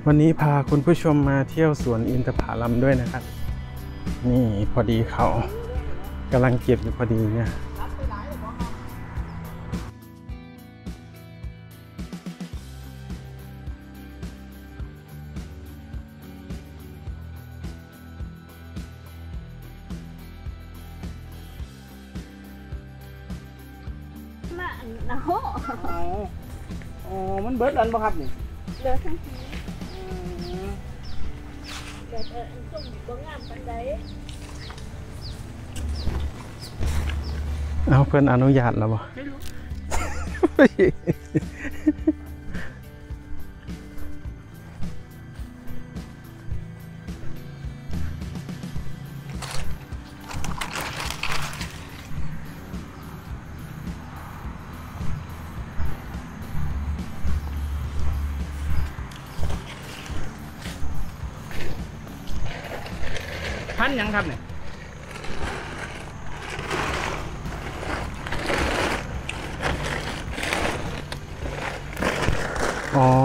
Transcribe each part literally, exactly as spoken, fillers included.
วันนี้พาคุณผู้ชมมาเที่ยวสวนอินทผลัมด้วยนะครับนี่พอดีเขากำลังเก็บอยู่พอดีเนี่ยมาอันนะโหอ๋อมันเบิดอันบ่ครับนี่เหลือทั้งทีเดี๋ยวเอออันส้มบ่งามปานใดเอาเพื่อนอนุญาตแล้วบ่ไม่รู้พันยังครับเนี่ยอ๋อ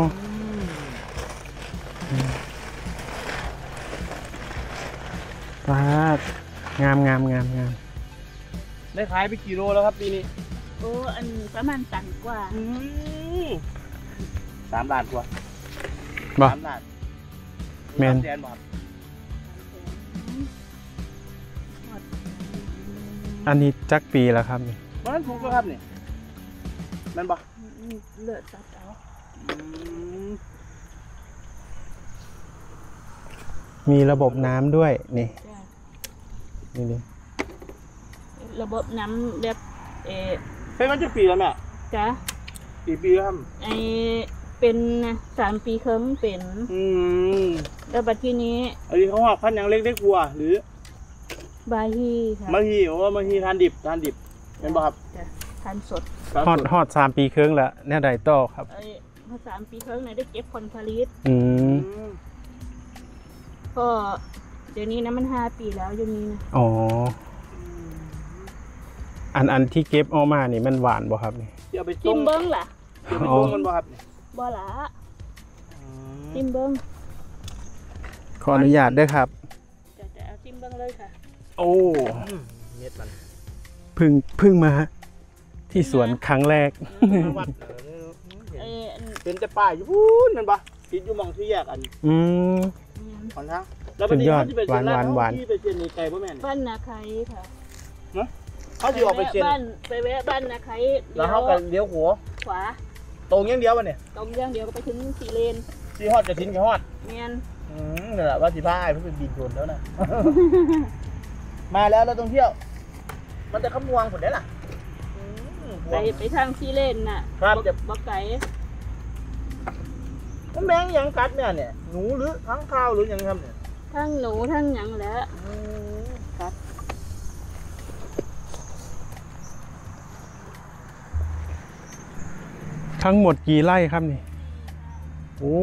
ปาดงามงามงามงามได้ขายไปกี่โลแล้วครับปีนี้โอ้อันประมาณตันกว่าสามล้านกว่าบ่สามล้านแมนอันนี้จักปีแล้วครับนี่มันถูกแล้วครับนี่แม่นบ่เลือดตัดเอามีระบบน้ำด้วยนี่นี่นี่ระบบน้ำแบบเออเป็นมันจะปีแล้วแม่จ้ะกี่ปีครับไอเป็นสามปีครึ่งเป็นอืมแล้วบัดทีนี้อันนี้เขาว่าพันยังเล็กได้กลัวหรือบาฮีค่ะบาฮีโอ้บาฮีทานดิบทานดิบเป็นบ่ครับทานสดฮอดฮอดสามปีครึ่งแล้วเนี่ยได้ต่อครับไอ้พอสามปีครึ่งเนี่ยได้เก็บผลผลิตอืมก็เดี๋ยวนี้นะมันห้าปีแล้วอยู่นี้นะอ๋ออันอันที่เก็บออกมานี่มันหวานบ่ครับนี่เดี๋ยวไปจิ้มเบิ้งล่ะเดี๋ยวไปต้มมันบ่ครับบ่ละจิ้มเบิ้งขออนุญาตด้วยครับจะจะเอาจิ้มเบิ้งเลยค่ะโอ้เม็ดมันเพิ่งเพิ่งมาที่สวนครั้งแรกเป็นแต่ป้ายอยู่พูนมันปะคิดอยู่มองที่แยกอันอืมขอนทั้งแล้ววันนี้เขาจะไปเชียนร้านที่ไปเชียนในไกลป่ะแม่บ้านนาไคค่ะนะเขาจะออกไปเชียนบ้านไปแวะบ้านนาไคแล้วเขากันเลี้ยวหัวขวาตรงอย่างเดียวป่ะเนี่ยตรงอย่างเดียวก็ไปถึงสี่เลนสี่ฮอดจะทิ้งแค่ฮอดเมียนอืมนี่แหละว่าสิบ้าเพิ่งเป็นบินชนแล้วนะมาแล้วเราต้องเที่ยวมันจะขมวงผลได้ล่ะไปไปทางซีเลนน่ะครับจะบักไก่แมงยังกัดเนี่ยเนี่ยหนูหรือทั้งข้าวหรือยังครับเนี่ยทั้งหนูทั้งยังแหละกัดทั้งหมดกี่ไร่ครับนี่โอ้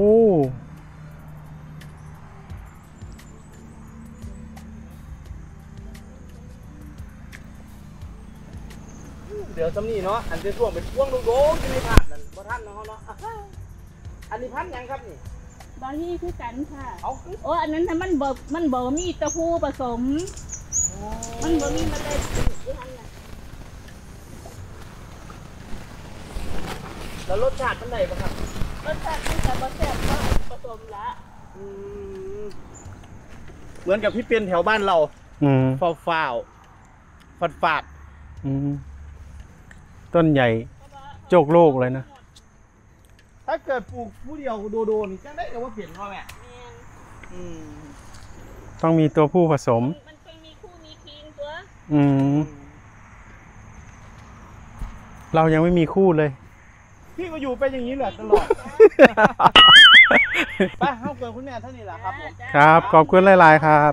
เดี๋ยวสำนีเนาะอันจะช่วงเป็นช่วงโด่งๆที่ไม่ผ่านนั่นบ่ท่านเนาะเนาะอันนี้พันยังครับนี่บาฮีคือกันค่ะโอ้อันนั้นถ้ามันบ่มันบ่มีตะพูผสมมันบ่มีเมล็ดแล้วรสชาติมันไหนบ้างครับรสชาติมันจะบ่แซ่บก็ผสมละเหมือนกับพี่เป็นแถวบ้านเราฟาวฟาวฟัดฟาดต้นใหญ่โจกโลกเลยนะถ้าเกิดปลูกผู้เดียวโดโดนี่จะได้ว่าเปลี่ยนพ่อแม่ต้องมีตัวผู้ผสมมันต้องมีคู่มีคิงตัวอืมเรายังไม่มีคู่เลยพี่ก็อยู่ไปอย่างนี้แหละตลอดไปเข้าเกินคุณแม่เท่านี้แหละครับผมครับขอบคุณหลายๆครับ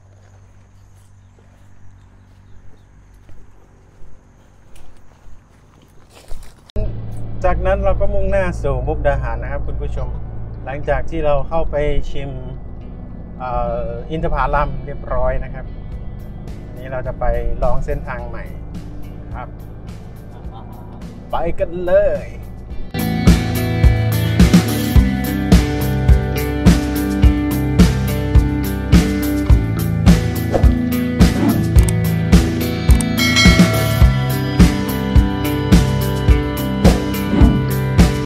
จากนั้นเราก็มุ่งหน้าสู่มุกดาหารนะครับคุณผู้ชมหลังจากที่เราเข้าไปชิมอินทผลัมเรียบร้อยนะครับนี้เราจะไปลองเส้นทางใหม่ครับไปกันเลย